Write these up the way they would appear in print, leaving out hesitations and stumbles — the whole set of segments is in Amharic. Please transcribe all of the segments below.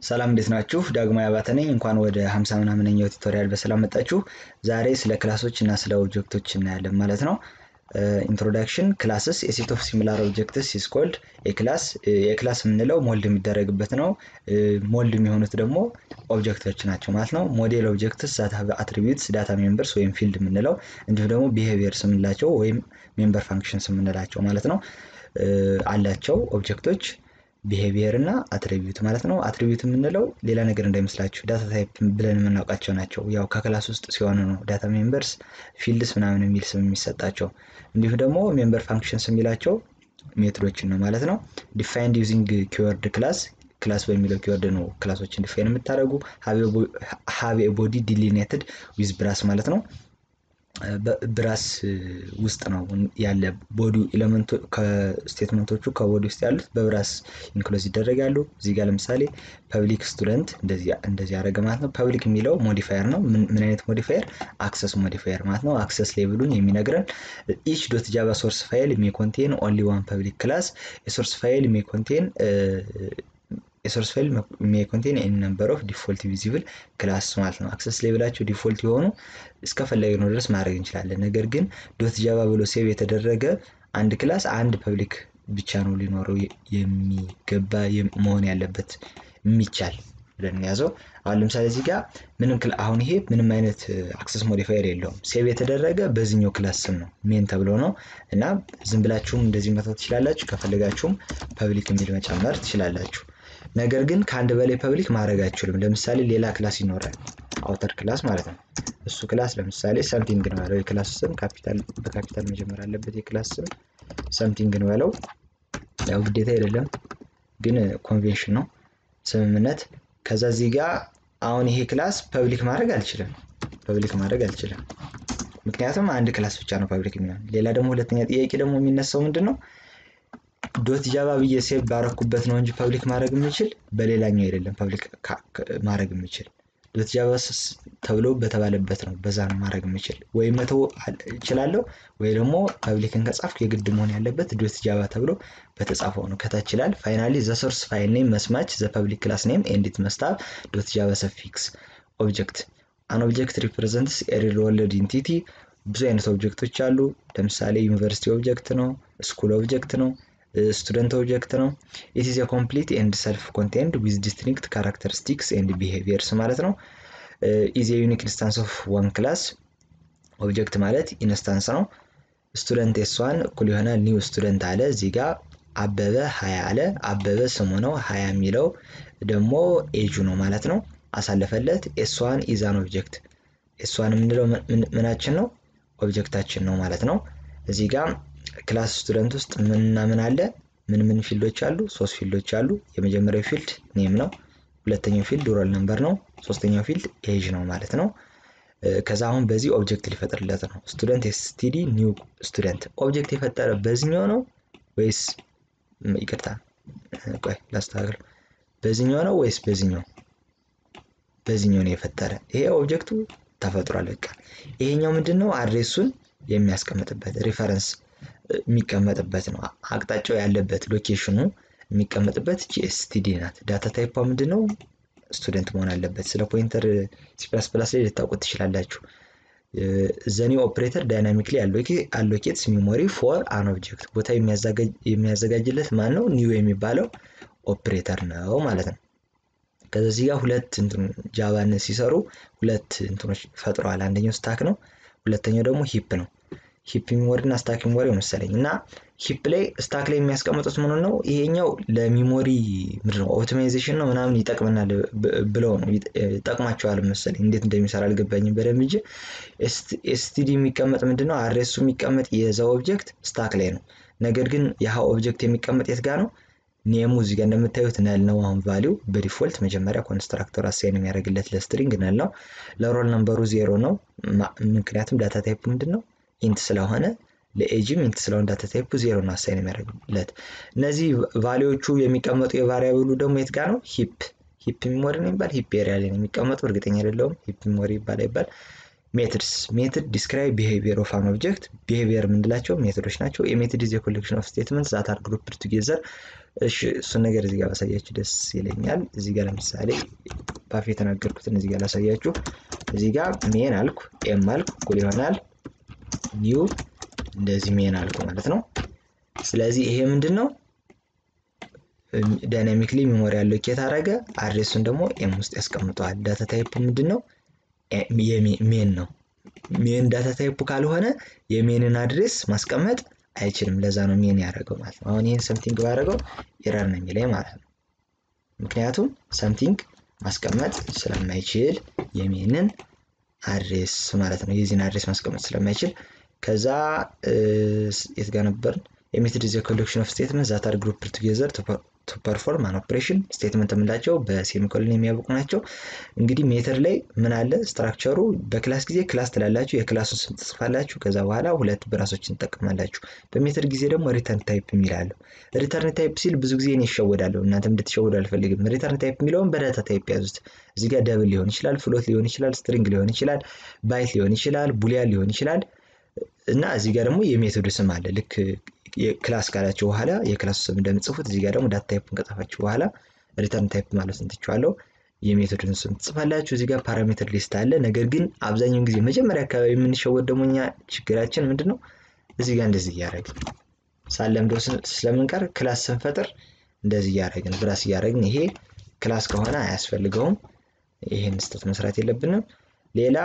ሰላም እንዴት ናችሁ? ዳግማዊ-Abate ነኝ። እንኳን ወደ 50 ምናምንኛው ቱቶሪያል በሰላም መጣችሁ። ዛሬ ስለ ክላሶች እና ስለ ኦብጀክቶች እናያለን ማለት ነው። ኢንትሮዳክሽን ክላስስ a set of similar objects is called a class። የክላስ የምንለው ሞልድ የሚደረግበት ነው። ሞልድ የሚሆኑት ደግሞ ኦብጀክቶች ናቸው ማለት ነው። ሞዴል ኦብጀክትስ that have attributes data members ወይም ፊልድ የምንለው እንዲሁም ደግሞ behaviors የምንላቸው ወይም member functions የምንላቸው ማለት ነው አላቸው ኦብጀክቶች behavior እና attribute ማለት ነው። attribute የምንለው ሌላ ነገር እንዳይመስላችሁ ዳታ ታይፕ ብለን የምናውቃቸው ናቸው። ያው ከክላስ ውስጥ ሲሆኑ ነው ዳታ ሜምበርስ ፊልድስ ምናምን የሚል ስም የሚሰጣቸው። እንዲሁም ደግሞ ሜምበር ፋንክሽንስ የሚላቸው ሜትዶችን ነው ማለት ነው። defined using keyword class በሚለው ኪወርድ ነው ክላሶችን ዲፋይን የምታደርጉ have a body delineated with brass ማለት ነው። ብራስ ውስጥ ነው ያለ ቦዲ ኤሌመንቱ ከስቴትመንቶቹ ከቦዲ ውስጥ ያሉት በብራስ ኢንክሉዝ ይደረጋሉ። እዚህ ጋር ለምሳሌ ፐብሊክ ስቱደንት እንደዚህ ያደረገ ማለት ነው። ፐብሊክ የሚለው ሞዲፋየር ነው። ምን አይነት ሞዲፋየር? አክሰስ ሞዲፋየር ማለት ነው። አክሰስ ሌቭሉን የሚነግረን each.java source file may contain only one public class. A source file may contain any number of default visible class ማለት ነው። አክሰስ ሌቭላቸው ዲፎልት የሆኑ እስከፈለግነው ድረስ ማድረግ እንችላለን። ነገር ግን .java ብሎ ሴቭ የተደረገ አንድ ክላስ አንድ ፐብሊክ ብቻ ነው ሊኖረው የሚገባ መሆን ያለበት የሚቻል ብለን ያዘው። አሁን ለምሳሌ እዚህ ጋር አሁን ይሄ ምንም አይነት አክሰስ ሞዲፋየር የለውም። ሴቭ የተደረገ በዚህኛው ክላስ ስም ነው ሜን ተብሎ ነው እና ዝም ብላችሁም እንደዚህ መተው ትችላላችሁ። ከፈለጋችሁም ፐብሊክ የሚል መጨመር ትችላላችሁ። ነገር ግን ከአንድ በላይ ፐብሊክ ማድረግ አይችልም። ለምሳሌ ሌላ ክላስ ይኖራል አውተር ክላስ ማለት ነው። እሱ ክላስ ለምሳሌ something ነው ያለው የክላስ ስም በካፒታል መጀመር አለበት። የክላስ ስም something ነው ያለው ያው ግዴታ አይደለም ግን ኮንቬንሽን ነው ስምምነት። ከዛ እዚህ ጋር አሁን ይሄ ክላስ ፐብሊክ ማድረግ አልችልም ምክንያቱም አንድ ክላስ ብቻ ነው ፐብሊክ የሚሆነው። ሌላ ደግሞ ሁለተኛ ጥያቄ ደግሞ የሚነሳው ምንድነው .java ብዬ ሴቭ ባረኩበት ነው እንጂ ፐብሊክ ማድረግ የምችል በሌላኛው አይደለም ፐብሊክ ማድረግ የምችል .java ተብሎ በተባለበት ነው በዛ ነው ማድረግ የምችል። ወይ መተው እችላለሁ ወይ ደግሞ ፐብሊክን ከጻፍኩ የግድ መሆን ያለበት .java ተብሎ በተጻፈው ነው። ከታች ይላል finally the source file name must match the public class name and it must have .java suffix object. an object represents a real world entity። ብዙ አይነት ኦብጀክቶች አሉ። ለምሳሌ ዩኒቨርሲቲ ኦብጀክት ነው፣ ስኩል ኦብጀክት ነው፣ student object ነው። it is a complete and self-contained with distinct characteristics and behaviors ማለት ነው። is a unique instance of one class object ማለት ኢንስታንስ ነው። student s1 እኩል ይሆናል new student አለ። እዚህ ጋር አበበ 20 አለ። አበበ ስሙ ነው 20 የሚለው ደግሞ ኤጁ ነው ማለት ነው። አሳለፈለት s1 is an object። s1 የምንለው ምናችን ነው? ኦብጀክታችን ነው ማለት ነው። እዚህ ጋር ክላስ ስቱደንት ውስጥ ምን አለ? ምን ፊልዶች አሉ? 3 ፊልዶች አሉ። የመጀመሪያው ፊልድ ኔም ነው። ሁለተኛው ፊልድ ሮል ነምበር ነው። ሶስተኛው ፊልድ ኤጅ ነው ማለት ነው። ከዛ አሁን በዚህ ኦብጀክት ሊፈጥርለት ነው። ስቱደንት ኤስቲዲ ኒው ስቱደንት ኦብጀክት የፈጠረ በዚህኛው ነው ወይስ ይቅርታ ቆይ ላስተካክል። በዚህኛው ነው ወይስ በዚህኛው? በዚህኛው ነው የፈጠረ። ይሄ ኦብጀክቱ ተፈጥሯል በቃ። ይሄኛው ምንድነው? አድሬሱን የሚያስቀምጥበት ሪፈረንስ የሚቀመጥበት ነው። አቅጣጫው ያለበት ሎኬሽኑ የሚቀመጥበት ጂኤስቲዲ ናት። ዳታ ታይፓ ምንድነው? ስቱደንት መሆን አለበት። ስለ ፖይንተር C++ ላይ ልታውቁት ትችላላችሁ። ዘኒ ኦፕሬተር ዳይናሚክሊ allocates memory for an object። ቦታ የሚያዘጋጅለት ማን ነው? ኒው የሚባለው ኦፕሬተር ነው ማለት ነው። ከዚህ ጋር ሁለት ጃቫን ሲሰሩ ሁለት እንትኖች ፈጥረዋል። አንደኛው ስታክ ነው፣ ሁለተኛው ደግሞ ሂፕ ነው። ሂፕ ሚሞሪ እና ስታክ ሚሞሪ መሰለኝ። እና ሂፕ ላይ ስታክ ላይ የሚያስቀምጡት ምን ነው? ይሄኛው ለሚሞሪ ምንድነው ኦፕቲማይዜሽን ነው ምናምን ይጠቅመናል ብለው ነው ይጠቅማቸዋል መሰለኝ። እንዴት እንደሚሰራ አልገባኝም በደንብ እንጂ ኤስቲዲ የሚቀመጥ ምንድነው አድሬሱ የሚቀመጥ የዛው ኦብጀክት ስታክ ላይ ነው። ነገር ግን ያ ኦብጀክት የሚቀመጥ የት ጋር ነው? ኔሙ እዚህ ጋር እንደምታዩት ነል ነው። አሁን ቫልዩ በዲፎልት መጀመሪያ ኮንስትራክተር አሳይን የሚያደርግለት ለስትሪንግ ነል ነው። ለሮል ነምበሩ 0 ነው። ምክንያቱም ዳታ ታይፑ ምንድነው ኢንት ስለሆነ ለኤጅም ኢንት ስለሆነ ዳታ ታይፑ 0 ነው አሳይን የሚያደርግለት። እነዚህ ቫልዩዎቹ የሚቀመጡ የቫሪያብሉ ደግሞ የት ጋር ነው? ሂፕ ሚሞሪ ነው የሚባል ሂፕ ኤሪያ ላይ ነው የሚቀመጡ። እርግጠኛ አይደለሁም ሂፕ ሚሞሪ ይባል ሜትድስ ሜትድ ዲስክራይብ ቢሄቪየር ኦፍ አን ኦብጀክት ቢሄቪየር ምንላቸው ሜትዶች ናቸው የሜትድ ኢዝ ኮሌክሽን ኦፍ ስቴትመንትስ ዛት አር ግሩፕድ ቱጌዘር እሺ እሱን ነገር እዚህ ጋር ባሳያችሁ ደስ ይለኛል እዚህ ጋር ለምሳሌ ባፍ የተናገርኩትን እዚህ ጋር ላሳያችሁ እዚህ ጋር ሜን አልኩ ኤም አልኩ እኩል ይሆናል ኒው እንደዚህ ሜን አልኩ ማለት ነው ስለዚህ ይሄ ምንድነው ዳይናሚክሊ ሜሞሪ አሎኬት አደረገ አድሬሱን ደግሞ ኤም ውስጥ ያስቀምጠዋል ዳታ ታይፕ ምንድነው ሜን ነው ሜን ዳታ ታይፕ ካልሆነ የሜንን አድሬስ ማስቀመጥ አይችልም ለዛ ነው ሜን ያደረገው ማለት ነው አሁን ይሄን ሰምቲንግ ባደረገው ኤረር ነው የሚለኝ ማለት ነው ምክንያቱም ሰምቲንግ ማስቀመጥ ስለማይችል የሜንን አድሬስ ማለት ነው የዚህን አድሬስ ማስቀመጥ ስለማይችል ከዛ የት ጋር ነበር የሜትድ ኢዝ ኮሌክሽን ኦፍ ስቴትመንትስ ዛት አር ግሩፕድ ቱጌዘር to perform an operation statement ምንላቸው በሴሚኮሎን የሚያበቁ ናቸው እንግዲህ ሜተድ ላይ ምን አለ ስትራክቸሩ በክላስ ጊዜ ክላስ ትላላችሁ የክላሱን ስም ትጽፋላችሁ ከዛ በኋላ ሁለት ብራሶችን ተጠቅማላችሁ በሜተድ ጊዜ ደግሞ ሪተርን ታይፕ የሚላለው ሪተርን ታይፕ ሲል ብዙ ጊዜ እኔ ይሸወዳለሁ እናንተም እንድትሸወዱ አልፈልግም ሪተርን ታይፕ የሚለውን በዳታ ታይፕ ያዙት እዚህ ጋር ደብል ሊሆን ይችላል ፍሎት ሊሆን ይችላል ስትሪንግ ሊሆን ይችላል ባይት ሊሆን ይችላል ቡሊያን ሊሆን ይችላል እና እዚህ ጋር ደግሞ የሜተዱ ስም አለ ልክ የክላስ ካላችሁ በኋላ የክላስ ስም እንደምጽፉት እዚህ ጋር ደግሞ ዳታ ታይፕን ከጻፋችሁ በኋላ ሪተርን ታይፕ ማለት እንትቻለሁ የሜተዱን ስም ትጽፋላችሁ እዚህ ጋር ፓራሜትር ሊስት አለ ነገር ግን አብዛኛውን ጊዜ መጀመሪያ አካባቢ የምንሸወድ ደሞኛ ችግራችን ምንድነው እዚህ ጋር እንደዚህ ያደርጋል ሳለምዶ ስለምንቀር ክላስ ስንፈጥር እንደዚህ ያደርጋል ብራስ ያደርጋል ይሄ ክላስ ከሆነ አያስፈልገውም ይሄን ስህተት መስራት የለብንም ሌላ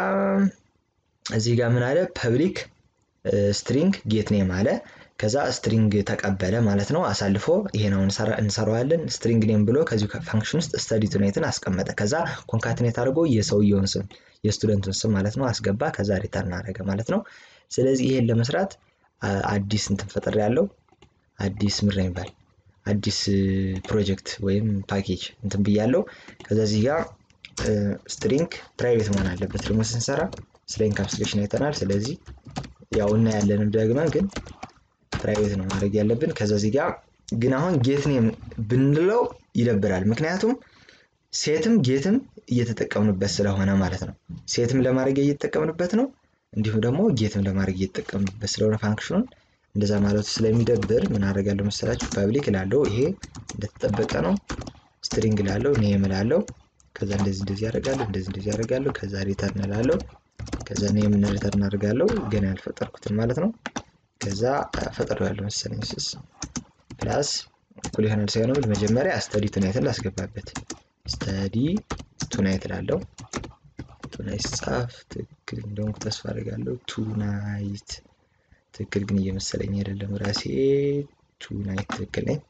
እዚህ ጋር ምን አለ ፐብሊክ ስትሪንግ ጌት ኔም አለ ከዛ ስትሪንግ ተቀበለ ማለት ነው አሳልፎ ይሄን አሁን እንሰራዋለን ስትሪንግ ኔም ብሎ ከዚህ ፋንክሽን ውስጥ ስታዲ ቱኔትን አስቀመጠ ከዛ ኮንካትኔት አድርጎ የሰውየውን ስም የስቱደንቱን ስም ማለት ነው አስገባ ከዛ ሪተርን አደረገ ማለት ነው ስለዚህ ይሄን ለመስራት አዲስ እንትን ፈጥር ያለው አዲስ ምንድነው ይባል አዲስ ፕሮጀክት ወይም ፓኬጅ እንትን ብያለው ከዛ እዚህ ጋር ስትሪንግ ፕራይቬት መሆን አለበት ደግሞ ስንሰራ ስለ ኢንካፕሱሌሽን አይተናል ስለዚህ ያው እና ያለንም ደግመን ግን ፕራይቬት ነው ማድረግ ያለብን ከዛ እዚህ ጋር ግን አሁን ጌት ኔም ብንለው ይደብራል ምክንያቱም ሴትም ጌትም እየተጠቀምንበት ስለሆነ ማለት ነው ሴትም ለማድረግ እየተጠቀምንበት ነው እንዲሁም ደግሞ ጌትም ለማድረግ እየተጠቀምንበት ስለሆነ ፋንክሽኑን እንደዛ ማለት ስለሚደብር ምን አደርጋለሁ መሰላችሁ ፐብሊክ ላለው ይሄ እንደተጠበቀ ነው ስትሪንግ ላለው ኔም ላለው ከዛ እንደዚህ ያደርጋለሁ ከዛ ሪተርን ላለው ከዛ ኔም ሪተርን አደርጋለሁ ገና ያልፈጠርኩትን ማለት ነው ከዛ ፈጥሬዋለሁ መሰለኝ ፕላስ እኩል ይሆናል ሳይሆን መጀመሪያ ስታዲ ቱናይትን ላስገባበት ስታዲ ቱናይት ላለው ቱናይት ጻፍ ትክክል እንደሆነ ተስፋ አደርጋለሁ ቱናይት ትክክል ግን እየመሰለኝ አይደለም ራሴ ቱናይት ትክክል ነኝ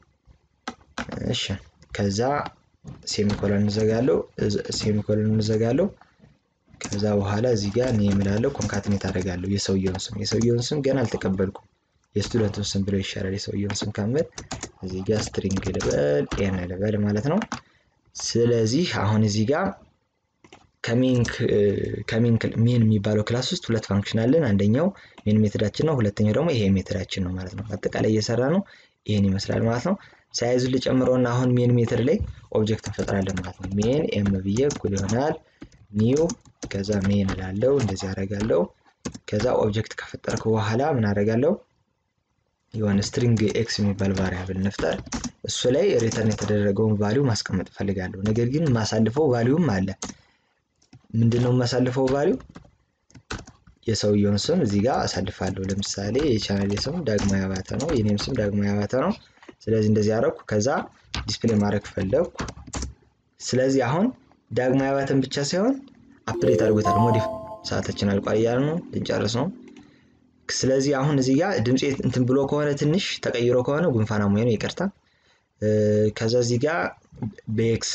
እሺ ከዛ ሴሚኮሎን እንዘጋለሁ ከዛ በኋላ እዚህ ጋር ኔም ላለው ኮንካትኔት አደርጋለሁ የሰውየውን ስም ገና አልተቀበልኩም የስቱደንቱን ስም ብሎ ይሻላል የሰውየውን ስም ካመት እዚህ ጋር ስትሪንግ ልበል ኤን ልበል ማለት ነው ስለዚህ አሁን እዚህ ጋር ሜን የሚባለው ክላስ ውስጥ ሁለት ፋንክሽን አለን አንደኛው ሜን ሜተዳችን ነው ሁለተኛው ደግሞ ይሄ ሜተዳችን ነው ማለት ነው አጠቃላይ እየሰራ ነው ይሄን ይመስላል ማለት ነው ሳይዙ ልጨምረውና አሁን ሜን ሜተድ ላይ ኦብጀክት እንፈጥራለን ማለት ነው ሜን ኤም ብዬ እኩል ይሆናል ኒው ከዛ ሜን ላለው እንደዚህ አደርጋለሁ ከዛ ኦብጀክት ከፈጠርኩ በኋላ ምን አደርጋለሁ የሆነ ስትሪንግ ኤክስ የሚባል ቫሪያብል እንፍጠር እሱ ላይ ሪተርን የተደረገውን ቫልዩ ማስቀመጥ ፈልጋለሁ ነገር ግን ማሳልፈው ቫልዩም አለ ምንድነው ማሳልፈው ቫልዩ የሰውየውን ስም እዚህ ጋር አሳልፋለሁ ለምሳሌ የቻናሌ ስም ዳግማዊ-አባተ ነው የኔም ስም ዳግማዊ-አባተ ነው ስለዚህ እንደዚህ አደረኩ ከዛ ዲስፕሌይ ማድረግ ፈለኩ ስለዚህ አሁን ዳግማዊ-አባተን ብቻ ሳይሆን አፕዴት አድርጎታል ሞዲፍ ሰዓታችን አልቋያል ነው ልንጨርስ ነው ስለዚህ አሁን እዚህ ጋር ድምጽ እንትን ብሎ ከሆነ ትንሽ ተቀይሮ ከሆነ ጉንፋና ሙያ ነው ይቀርታ ከዛ እዚህ ጋር በኤክስ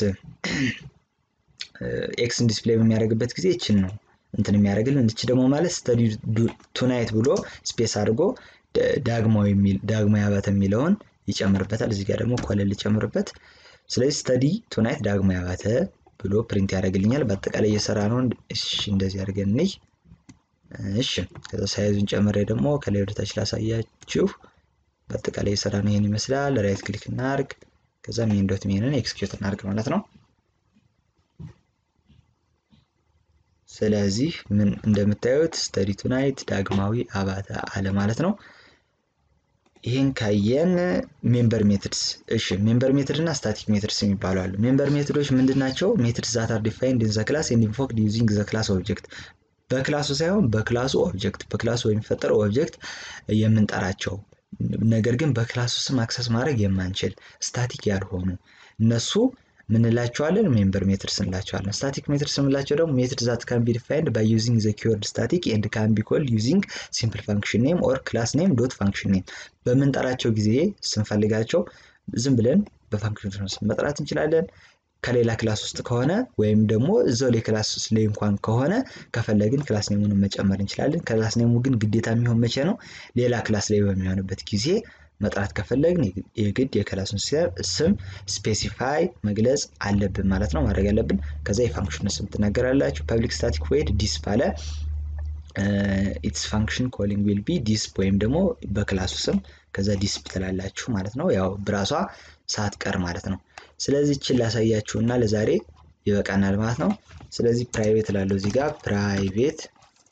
ኤክስን ዲስፕሌይ በሚያደርግበት ጊዜ እቺን ነው እንትን የሚያደርግልን እቺ ደግሞ ማለት ስታዲ ቱናይት ብሎ ስፔስ አድርጎ ዳግማዊ-አባተ የሚለውን ይጨምርበታል እዚህ ጋር ደግሞ ኮለል ይጨምርበት ስለዚህ ስታዲ ቱናይት ዳግማዊ-አባተ ብሎ ፕሪንት ያደርግልኛል በአጠቃላይ እየሰራ ነው እሺ እንደዚህ አድርገን ነይ እሺ ከዛ ሳይዙን ጨምሬ ደግሞ ከላይ ወደ ታች ላሳያችሁ በአጠቃላይ እየሰራ ነው ይሄን ይመስላል ራይት ክሊክ እናርግ ከዛ main.main ኤክስኪዩት እናርግ ማለት ነው ስለዚህ ምን እንደምታዩት study tonight ዳግማዊ-አባተ አለ ማለት ነው። ይሄን ካየን ሜምበር ሜትድስ እሺ ሜምበር ሜትድ እና ስታቲክ ሜትድስ የሚባሉ አሉ። ሜምበር ሜትዶች ምንድናቸው? ሜትድስ that are defined in the class and invoked using the class object በክላሱ ሳይሆን በክላሱ ኦብጀክት በክላሱ የሚፈጠረው ኦብጀክት የምንጠራቸው ነገር ግን በክላሱ ስም አክሰስ ማድረግ የማንችል ስታቲክ ያልሆኑ እነሱ ምን እንላቸዋለን? ሜምበር ሜትድስ እንላቸዋለን። ስታቲክ ሜትድስ እንላቸው ደግሞ ሜትድስ that can be defined by using the keyword static and can be called using simple function name or class name dot function name በምንጠራቸው ጊዜ ስንፈልጋቸው ዝም ብለን በፋንክሽን ስም መጥራት እንችላለን። ከሌላ ክላስ ውስጥ ከሆነ ወይም ደግሞ እዛው ላይ ክላስ ውስጥ ላይ እንኳን ከሆነ ከፈለግን ክላስ ኔሙን መጨመር እንችላለን። ክላስ ኔሙ ግን ግዴታ የሚሆን መቼ ነው? ሌላ ክላስ ላይ በሚሆንበት ጊዜ መጥራት ከፈለግን የግድ የክላሱን ስም ስፔሲፋይ መግለጽ አለብን ማለት ነው፣ ማድረግ አለብን። ከዛ የፋንክሽን ስም ትናገራላችሁ። ፐብሊክ ስታቲክ ቮይድ ዲስፕ አለ its function calling will be disp ወይም ደግሞ በክላሱ ስም ከዛ ዲስፕ ትላላችሁ ማለት ነው፣ ያው ብራሷ ሳትቀር ማለት ነው። ስለዚህ እቺን ላሳያችሁና ለዛሬ ይበቃናል ማለት ነው። ስለዚህ ፕራይቬት ላለው እዚህ ጋር ፕራይቬት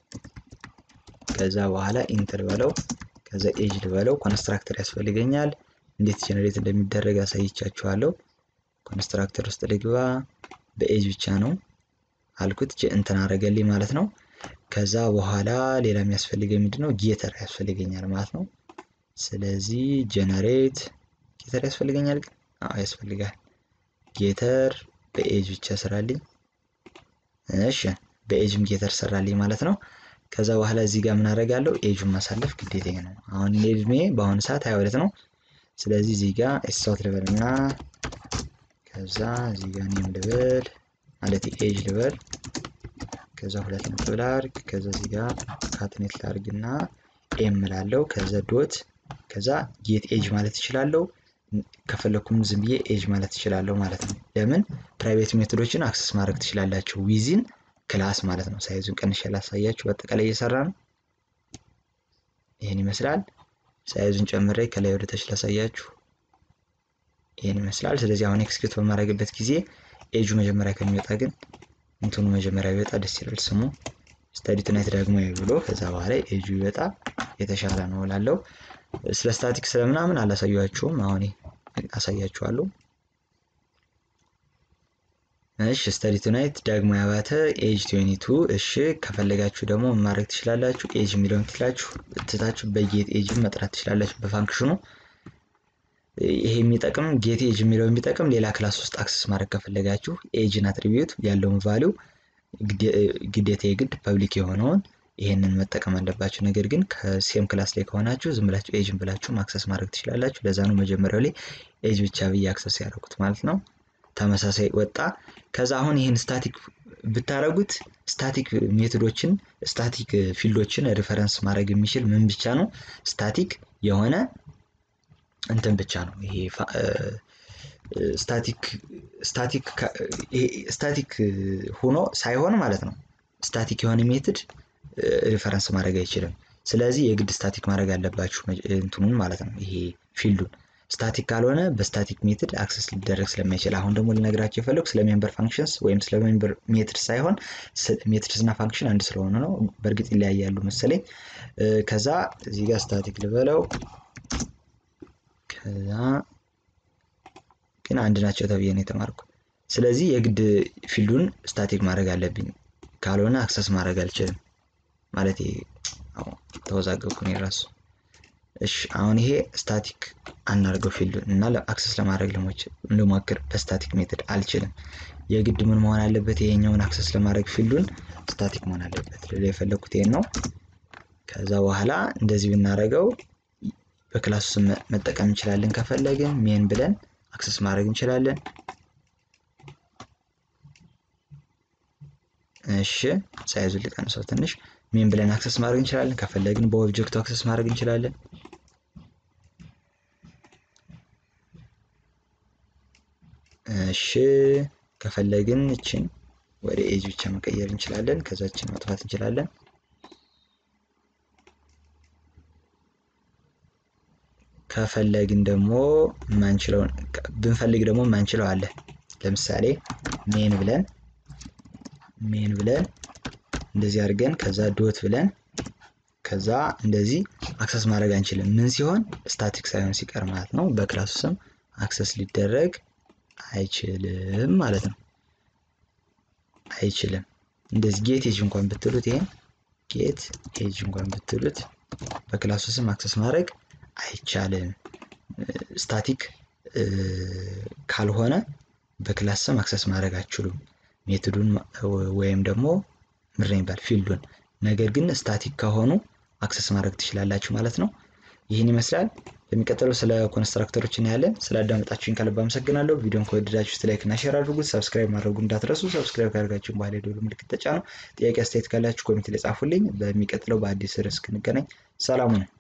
ከዛ በኋላ ኢንተር በለው ከዛ ኤጅ ልበለው ኮንስትራክተር ያስፈልገኛል። እንዴት ጀነሬት እንደሚደረግ አሳይቻችኋለሁ። ኮንስትራክተር ውስጥ ልግባ በኤጅ ብቻ ነው አልኩት እንትን አረገልኝ ማለት ነው። ከዛ በኋላ ሌላ የሚያስፈልገኝ ምንድነው? ጌተር ያስፈልገኛል ማለት ነው። ስለዚህ ጀነሬት ጌተር ያስፈልገኛል ግን ያስፈልጋል። ጌተር በኤጅ ብቻ ሰራልኝ። እሺ በኤጅም ጌተር ሰራልኝ ማለት ነው። ከዛ በኋላ እዚህ ጋር ምን አደርጋለሁ? ኤጁን ማሳለፍ ግዴታዬ ነው። አሁን እድሜ በአሁኑ ሰዓት 22 ነው። ስለዚህ እዚህ ጋር ኤስአውት ልበልና ከዛ እዚህ ጋር ኔም ልበል ማለት ኤጅ ልበል ከዛ 2 ነጥብ ላድርግ ከዛ እዚህ ጋር ካትኔት ላድርግና ኤም ላለው ከዛ ዶት ከዛ ጌት ኤጅ ማለት እችላለሁ። ከፈለኩም ዝም ብዬ ኤጅ ማለት እችላለሁ ማለት ነው። ለምን ፕራይቬት ሜቶዶችን አክሰስ ማድረግ ትችላላችሁ ዊዚን ክላስ ማለት ነው። ሳይዙን ቀንሼ ላሳያችሁ። በአጠቃላይ እየሰራ ነው። ይሄን ይመስላል። ሳይዙን ጨምሬ ከላይ ወደ ታች ላሳያችሁ። ይሄን ይመስላል። ስለዚህ አሁን ኤክስኪዩት በማድረግበት ጊዜ ኤጁ መጀመሪያ ከሚወጣ ግን እንትኑ መጀመሪያ ቢወጣ ደስ ይላል። ስሙ study tonight ዳግማዊ ብሎ ከዛ በኋላ ኤጁ ይወጣ የተሻለ ነው እላለሁ። ስለ ስታቲክ ስለምናምን አላሳያችሁም። አሁን አሳያችኋለሁ። እሺ study tonight ዳግማዊ-አባተ ኤጅ 22 እሺ ከፈለጋችሁ ደግሞ ማድረግ ትችላላችሁ። ኤጅ የሚለውን ትታችሁ በጌት ኤጅ መጥራት ትችላላችሁ በፋንክሽኑ። ይሄ የሚጠቅም ጌት ኤጅ የሚለው የሚጠቅም ሌላ ክላስ ውስጥ አክሰስ ማድረግ ከፈለጋችሁ ኤጅን አትሪቢዩት ያለውን ቫልዩ ግዴታ የግድ ፐብሊክ የሆነውን ይሄንን መጠቀም አለባችሁ። ነገር ግን ከሴም ክላስ ላይ ከሆናችሁ ዝም ብላችሁ ኤጅን ብላችሁ አክሰስ ማድረግ ትችላላችሁ። ለዛ ነው መጀመሪያው ላይ ኤጅ ብቻ ብዬ አክሰስ ያደረኩት ማለት ነው። ተመሳሳይ ወጣ። ከዛ አሁን ይሄን ስታቲክ ብታረጉት ስታቲክ ሜቶዶችን ስታቲክ ፊልዶችን ሪፈረንስ ማድረግ የሚችል ምን ብቻ ነው? ስታቲክ የሆነ እንትን ብቻ ነው። ይሄ ስታቲክ ሆኖ ሳይሆን ማለት ነው። ስታቲክ የሆነ ሜትድ ሪፈረንስ ማድረግ አይችልም። ስለዚህ የግድ ስታቲክ ማድረግ አለባችሁ እንትኑን ማለት ነው። ይሄ ፊልዱን ስታቲክ ካልሆነ በስታቲክ ሜትድ አክሰስ ሊደረግ ስለማይችል። አሁን ደግሞ ልነግራችሁ የፈለኩ ስለ ሜምበር ፋንክሽንስ ወይም ስለ ሜምበር ሜትድ ሳይሆን ሜትድስ እና ፋንክሽን አንድ ስለሆነ ነው። በእርግጥ ይለያያሉ መሰለኝ። ከዛ እዚህ ጋር ስታቲክ ልበለው ከዛ ግን አንድ ናቸው ተብዬ ነው የተማርኩ። ስለዚህ የግድ ፊልዱን ስታቲክ ማድረግ አለብኝ ካልሆነ አክሰስ ማድረግ አልችልም ማለት ተወዛገብኩ ነው ራሱ። እሺ አሁን ይሄ ስታቲክ አናርገው ፊልዱን እና አክሰስ ለማድረግ ልሞክር በስታቲክ ሜትድ አልችልም። የግድ ምን መሆን አለበት? ይሄኛውን አክሰስ ለማድረግ ፊልዱን ስታቲክ መሆን አለበት። ለየፈለኩት ይሄን ነው። ከዛ በኋላ እንደዚህ ብናረገው በክላሱ ስም መጠቀም እንችላለን። ከፈለግን ሜን ብለን አክሰስ ማድረግ እንችላለን። እሺ ሳይዙን ልቀንሰው ትንሽ። ሜን ብለን አክሰስ ማድረግ እንችላለን። ከፈለግን በኦብጀክቱ አክሰስ ማድረግ እንችላለን። እሺ ከፈለግን እቺን ወደ ኤጅ ብቻ መቀየር እንችላለን። ከዛችን ማጥፋት እንችላለን። ከፈለግን ደግሞ ማንችለው ብንፈልግ ደግሞ ማንችለው አለ። ለምሳሌ ሜን ብለን እንደዚህ አድርገን ከዛ ዶት ብለን ከዛ እንደዚህ አክሰስ ማድረግ አንችልም ምን ሲሆን ስታቲክ ሳይሆን ሲቀር ማለት ነው በክላሱ ስም አክሰስ ሊደረግ አይችልም ማለት ነው አይችልም እንደዚህ ጌት ኤጅ እንኳን ብትሉት ይሄን ጌት ኤጅ እንኳን ብትሉት በክላሱ ስም አክሰስ ማድረግ አይቻልም ስታቲክ ካልሆነ በክላስ ስም አክሰስ ማድረግ አትችሉም ሜቶዱን ወይም ደግሞ ምንድነው የሚባል ፊልዱን ነገር ግን ስታቲክ ከሆኑ አክሰስ ማድረግ ትችላላችሁ ማለት ነው ይሄን ይመስላል በሚቀጥለው ስለ ኮንስትራክተሮች እናያለን ስላዳመጣችሁኝ ከልብ አመሰግናለሁ ቪዲዮን ከወደዳችሁት ላይክ እና ሼር አድርጉት ሰብስክራይብ ማድረጉን እንዳትረሱ ሰብስክራይብ ካደረጋችሁ በኋላ የደወል ምልክት ተጫኑ ጥያቄ አስተያየት ካላችሁ ኮሜንት ላይ ጻፉልኝ በሚቀጥለው በአዲስ ርዕስ እስክንገናኝ ሰላም ሁኑ